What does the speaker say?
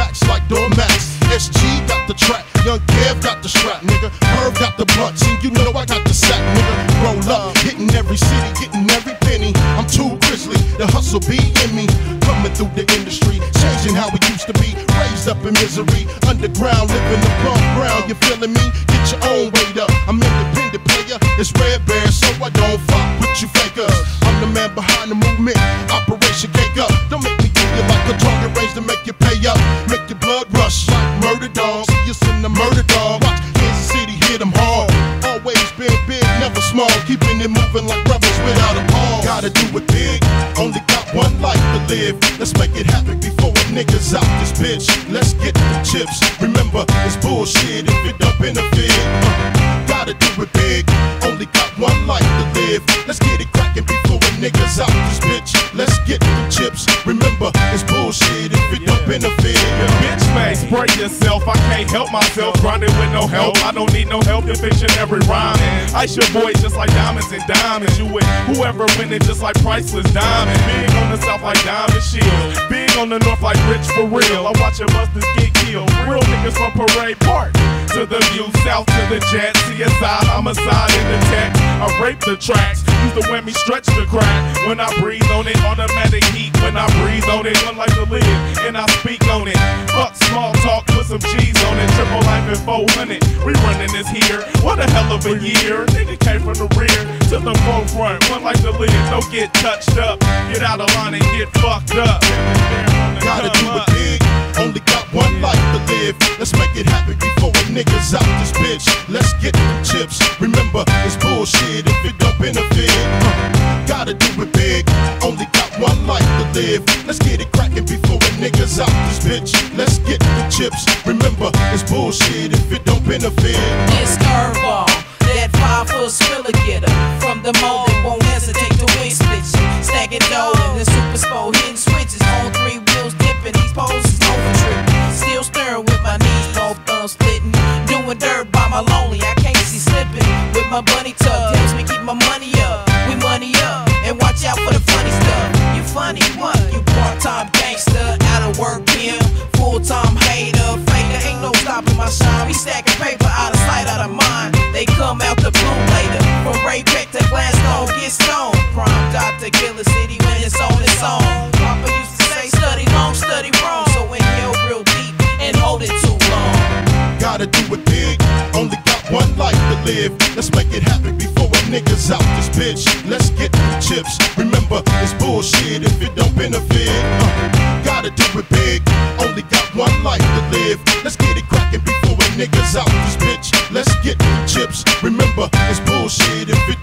wax like doormats. SG got the track, Young Kev got the strap, nigga. Herb got the blunts, and you know I got the sack, nigga. Roll up, hitting every city, getting every penny. I'm too grizzly, the hustle be in me. Coming through the industry, changing how it used to be. Raised up in misery, underground, living above ground. You feeling me? Get your own weight up. I'm independent player, it's Red Bear, so I don't fuck with you fakers. I'm the man behind the movement, Operation Cake Up. Don't make me do you like a target range to make you pay up. Make your blood rush like Murder Dog. See us in the Murder Dog. Watch Kansas City hit them hard. Always been big, never small. Keeping it moving like rebels without a pause. Gotta do it big, only got one life to live. Let's make it happen before a nigga's out this bitch. Let's get the chips. Remember, it's bullshit if it don't benefit. Gotta do it big, only got one life to live. Let's get it cracking before a nigga's out this bitch. Let's get the chips. Remember, it's bullshit if it don't benefit. Your bitch face, spray yourself. I can't help myself, grinding with no help. I don't need no help to fiction every rhyme. Ice your boy just like diamonds and diamonds. You with whoever winning just like priceless diamonds. Big on the south like diamond shield. Big on the north like rich for real. I watch your busters get killed. Real niggas from Parade Park to the view, south to the jet. CSI, homicide in the text. I rape the tracks, use the whammy, stretch the crack. When I breathe on it, automatic heat. When I breathe on it, one like to live, and I speak on it. Fuck small talk, put some G's on it. Triple life in 400, we running this here. What a hell of a year. Nigga came from the rear to the forefront. One like to live, don't get touched up. Get out of line and get fucked up. Gotta do it big, only got one life to live. Let's make it happen before a nigga's out this bitch. Let's get the chips. Remember, it's bullshit if it don't benefit. Gotta do it big, only got one life to live. Let's get it cracking before a nigga's out this bitch. Let's get the chips. Remember, it's bullshit if it don't benefit. This curveball, that 5-foot skrilla getter. From the mall, they won't hesitate to wing split you. Stacking dough in the super sport, hitting switches on 3 wheels, dipping these poses over tripping. Still stirring with my knees, both thumbs splitting. Doing dirt by my lonely, I can't see slipping. With my bunny tuck, helps me keep my money up. We money up, and watch out for the funny stuff. You funny what? You part-time gangster, out of work pimp, full-time hater, faker. Ain't no stopping my shine. We stacking paper out of sight, out of mind. They come out the blue later. From Ray Peck to Gladstone, get stoned. Prime Dr. Killer City when it's on its own. Papa used to say, study long, study wrong. So inhale real deep and hold it too long. Gotta do it big, only got one life to live. Let's make it happen before a nigga's out this bitch. Let's get the chips. Remember, it's bullshit if it don't benefit. Gotta do it big, only got one life to live. Let's get it cracking before a nigga's out this bitch. Let's get the chips. Remember, it's bullshit if it